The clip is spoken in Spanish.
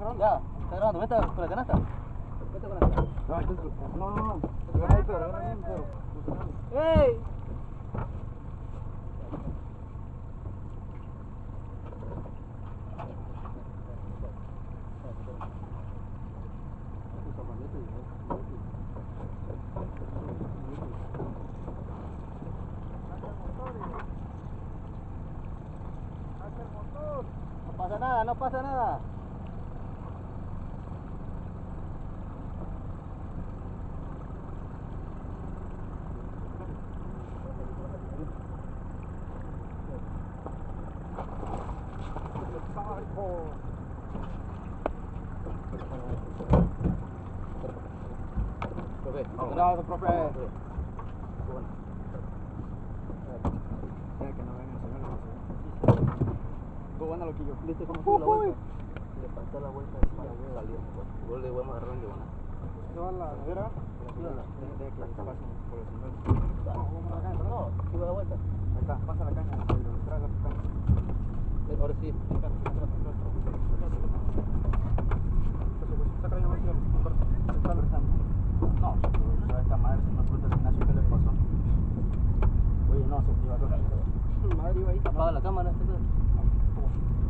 Ya, está grabando, vete con la canasta. Vete con la canasta. No, entonces, no. Agarra ahí, Pedro, agarra bien, Pedro. ¡Ey! No pasa nada, no pasa nada. Cuidado, profe. Bueno. Tiene que no vengan, señores. Tú bueno, loquillo. ¿Viste cómo tuvo la vuelta? Le pasó la vuelta y salió. Vos le vamos a agarrar de buena. ¿Se va a la nevera? Deja que pasen por el señor. No, sube la vuelta. Ahí está, pasa la caña, traga tu caña. Ahora sí. Saca la llave, está rezando. No, a esta madre se me pregunta al gimnasio qué le pasó. Oye, no, se activa todo. Madre iba ahí. Apaga la cámara.